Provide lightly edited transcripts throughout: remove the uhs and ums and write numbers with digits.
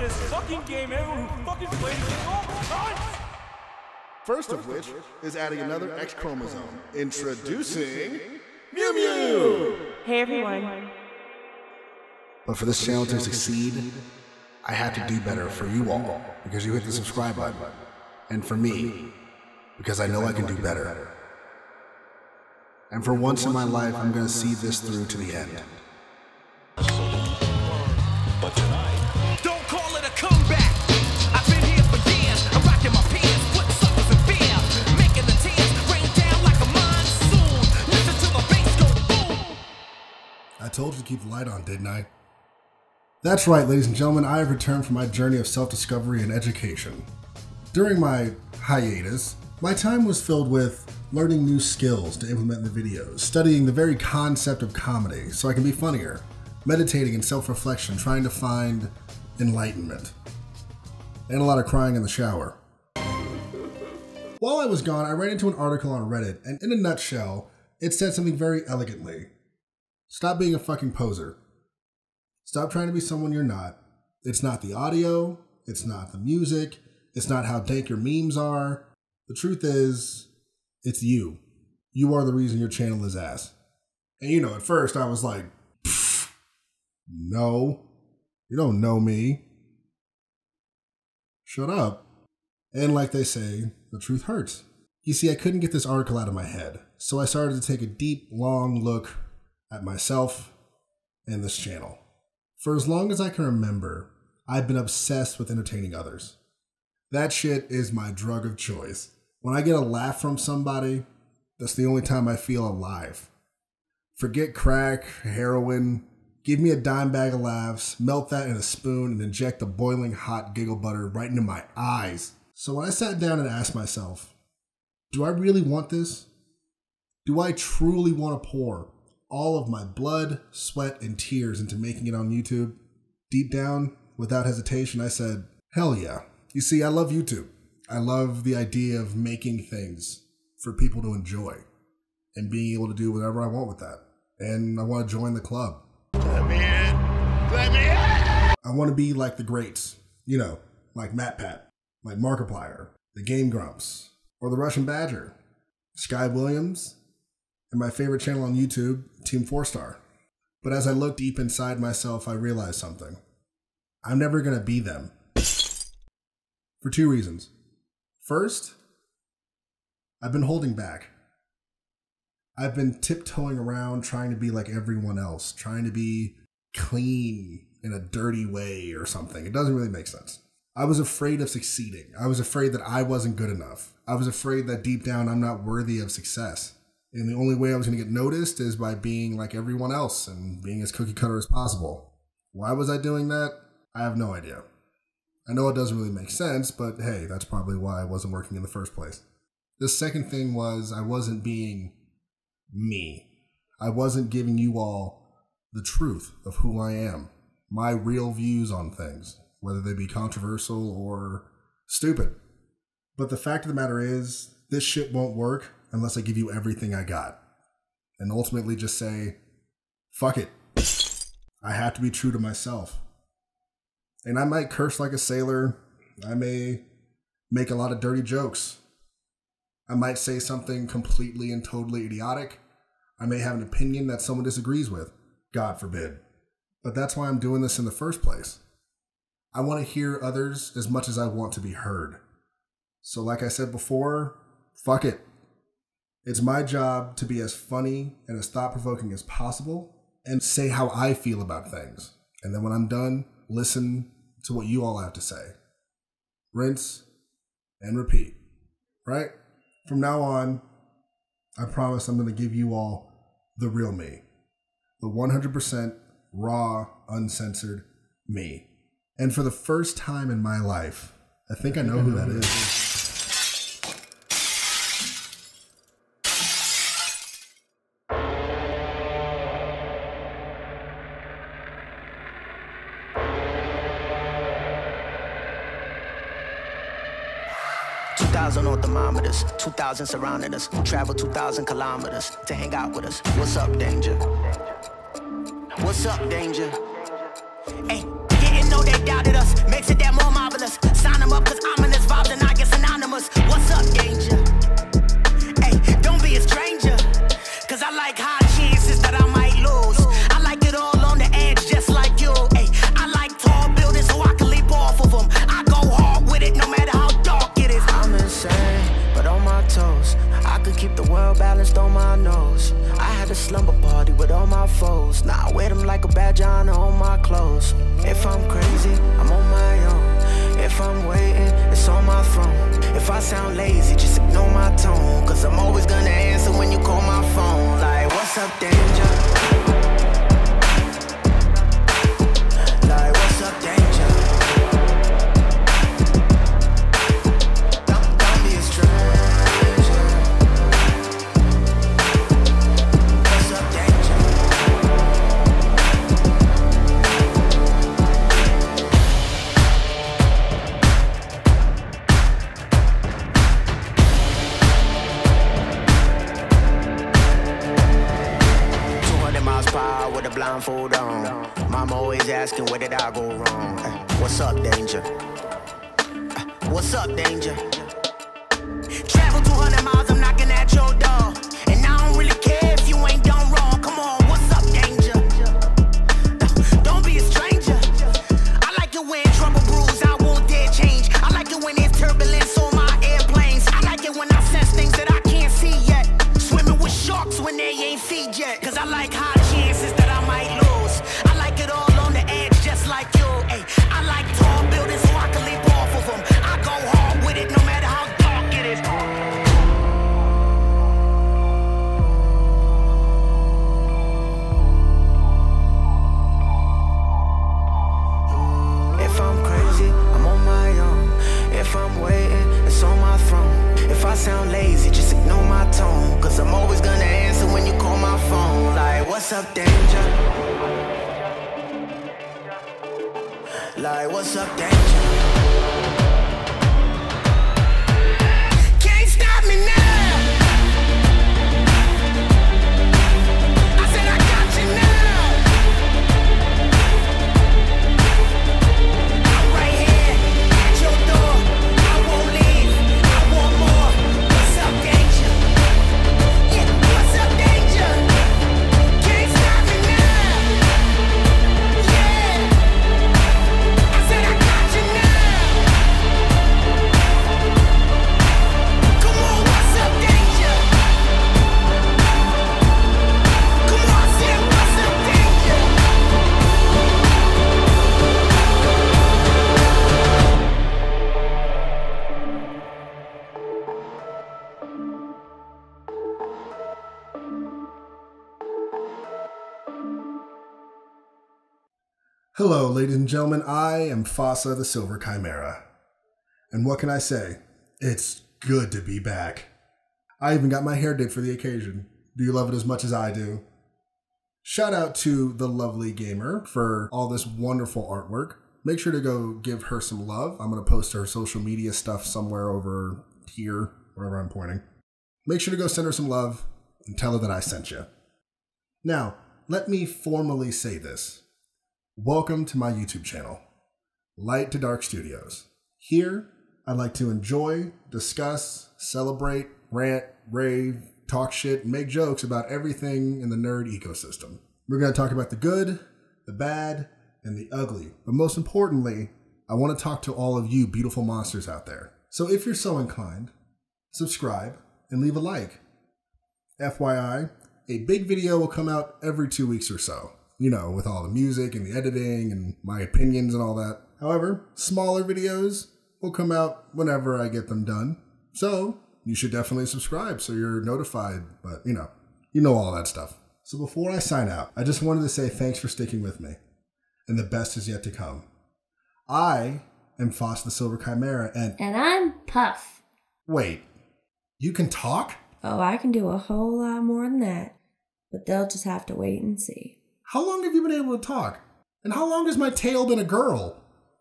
hardest fucking game ever who fucking played it all time. First of which is adding another X chromosome. Introducing Mew Mew! Hey everyone. But for this channel to succeed, I have to do better for you all, because you hit the subscribe button. And for me, because I know I can do better. And for once in my life, I'm going to see this through to the end. But tonight, don't call it a comeback. I've been here for years. I'm rocking my pants, putting suckers in fear, making the tears rain down like a monsoon. Listen to the bass go boom. I told you to keep the light on, didn't I? That's right, ladies and gentlemen, I have returned from my journey of self-discovery and education. During my hiatus, my time was filled with learning new skills to implement in the videos, studying the very concept of comedy so I can be funnier, meditating and self-reflection, trying to find enlightenment, and a lot of crying in the shower. While I was gone, I ran into an article on Reddit, and in a nutshell, it said something very elegantly. Stop being a fucking poser. Stop trying to be someone you're not. It's not the audio, it's not the music, it's not how dank your memes are. The truth is, it's you. You are the reason your channel is ass. And you know, at first I was like, no, you don't know me. Shut up. And like they say, the truth hurts. You see, I couldn't get this article out of my head, so I started to take a deep, long look at myself and this channel. For as long as I can remember, I've been obsessed with entertaining others. That shit is my drug of choice. When I get a laugh from somebody, that's the only time I feel alive. Forget crack, heroin, give me a dime bag of laughs, melt that in a spoon, and inject the boiling hot giggle butter right into my eyes. So when I sat down and asked myself, do I really want this? Do I truly want to pour all of my blood, sweat, and tears into making it on YouTube? Deep down, without hesitation, I said, hell yeah. You see, I love YouTube. I love the idea of making things for people to enjoy and being able to do whatever I want with that. And I want to join the club. let me in. Let me in. I want to be like the greats, you know, like MatPat, like Markiplier, the Game Grumps, or the Russian Badger, Sky Williams, and my favorite channel on YouTube, Team 4-Star. But as I look deep inside myself, I realized something. I'm never going to be them. For two reasons. First, I've been holding back. I've been tiptoeing around trying to be like everyone else, trying to be clean in a dirty way or something. It doesn't really make sense. I was afraid of succeeding. I was afraid that I wasn't good enough. I was afraid that deep down I'm not worthy of success. And the only way I was going to get noticed is by being like everyone else and being as cookie cutter as possible. Why was I doing that? I have no idea. I know it doesn't really make sense, but hey, that's probably why I wasn't working in the first place. The second thing was I wasn't being me. I wasn't giving you all the truth of who I am, my real views on things, whether they be controversial or stupid. But the fact of the matter is, this shit won't work unless I give you everything I got. And ultimately just say, fuck it. I have to be true to myself. And I might curse like a sailor. I may make a lot of dirty jokes. I might say something completely and totally idiotic. I may have an opinion that someone disagrees with. God forbid. But that's why I'm doing this in the first place. I want to hear others as much as I want to be heard. So like I said before, fuck it. It's my job to be as funny and as thought-provoking as possible and say how I feel about things. And then when I'm done, listen to what you all have to say. Rinse and repeat, right? From now on, I promise I'm going to give you all the real me. The 100% raw, uncensored me. And for the first time in my life, I think I know who that is. 2,000 on thermometers, 2,000 surrounding us. Travel 2,000 kilometers to hang out with us. What's up, danger? What's up, danger? Hey, didn't know they doubted us. makes it that more marvelous. Sign them up, cause ominous vibes and I get synonymous. What's up, danger? Hey, don't be a stranger, cause I like high chances that I might lose. I like it all on the edge, just like you. Hey, I like tall buildings so I can leap off of them. I go hard with it no matter how dark it is. I'm insane, but on my toes. I could keep the world balanced on my nose. I had a slumber party with all my foes. Now I wear them like a badge of honor on my clothes. If I'm crazy, I'm on my own. If I'm waiting, it's on my throne. If I sound lazy, just ignore my tone. Cause I'm always gonna answer when you call my phone. Like, what's up, danger? Like, what's up, danger? Don't be a stranger. What's up, danger? 200 miles per hour with a blindfold on. Mama always asking, where did I go wrong? What's up, danger? What's up, danger? Travel 200 miles, I'm knocking at your door. And I don't really care if you ain't done wrong. Come on, what's up, danger? Don't be a stranger. I like it when trouble brews, I won't dare change. I like it when there's turbulence on my airplanes. I like it when I sense things that I can't see yet. Swimming with sharks when they ain't feed yet. Cause I like high chances that I might lose. I like it all on the edge, just like you. Ay, I like tall buildings so I can leap off of them. I go hard with it no matter how dark it is. If I'm crazy, I'm on my own. If I'm waiting, it's on my throne. If I sound lazy, just ignore my tone. Cause I'm always gonna answer when you call my phone. Like, what's up, danger? Like, what's up, danger? Can't stop me now. I said I got you now. I'm right here at your door. I won't leave. I want more. What's up, danger? Yeah, what's up, danger? Can't stop me now. Yeah. I said I got you now. Come on, what's up, danger? Come on, I said what's up, danger? Hello, ladies and gentlemen. I am Fossa the Silver Chimera. And what can I say? It's good to be back. I even got my hair did for the occasion. Do you love it as much as I do? Shout out to the lovely gamer for all this wonderful artwork. Make sure to go give her some love. I'm going to post her social media stuff somewhere over here, wherever I'm pointing. Make sure to go send her some love and tell her that I sent you. Now, let me formally say this. Welcome to my YouTube channel, Light to Dark Studios. Here, I like to enjoy, discuss, celebrate, rant, rave, talk shit, and make jokes about everything in the nerd ecosystem. We're going to talk about the good, the bad, and the ugly. But most importantly, I want to talk to all of you beautiful monsters out there. So if you're so inclined, subscribe and leave a like. FYI, a big video will come out every 2 weeks or so. You know, with all the music and the editing and my opinions and all that. However, smaller videos will come out whenever I get them done. So you should definitely subscribe so you're notified. But you know all that stuff. So before I sign out, I just wanted to say thanks for sticking with me. And the best is yet to come. I am Foss the Silver Chimera and I'm Puff. Wait, you can talk? Oh, I can do a whole lot more than that. But they'll just have to wait and see. How long have you been able to talk? And how long has my tail been a girl?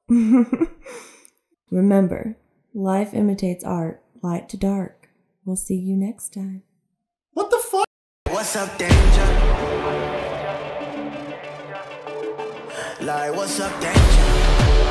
Remember, life imitates art, light to dark. We'll see you next time. What the fuck? What's up, danger? Like, what's up, danger?